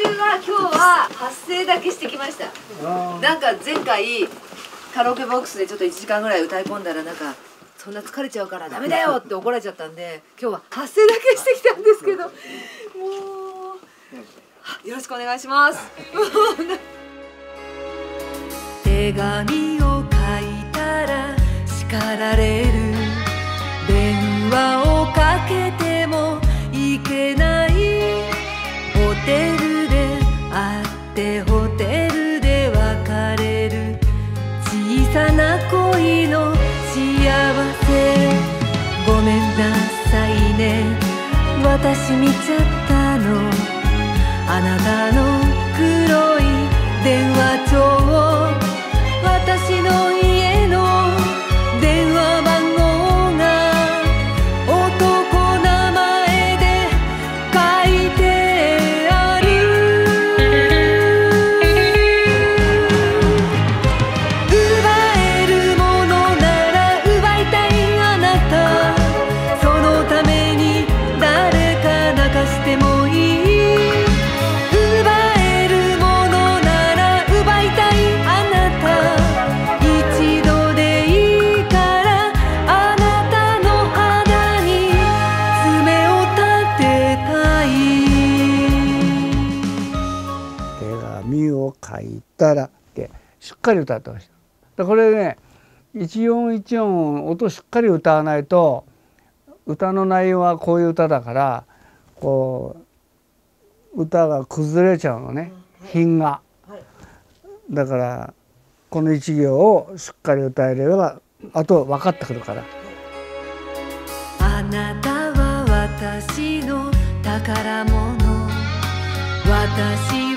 は今日は発声だけしてきました。なんか前回カラオケボックスでちょっと1時間ぐらい歌い込んだらなんかそんな疲れちゃうからダメだよって怒られちゃったんで、今日は発声だけしてきたんですけど、もうよろしくお願いします。手紙を書いたら叱られる、電話をかけてもいけない、ホテルで会ってホテルで別れる、小さな恋の幸せ、ごめんなさいね、私見ちゃったの、あなたの黒い電話帳、私の家の電話番号が男名前で書いてある。奪えるものなら奪いたいあなた、そのために誰か泣かしてもいい。 書いたらってしっかり歌ってました。これね、一音一音音しっかり歌わないと、歌の内容はこういう歌だからこう歌が崩れちゃうのね、品が。だからこの一行をしっかり歌えればあと分かってくるから。 あなたは私の宝物、私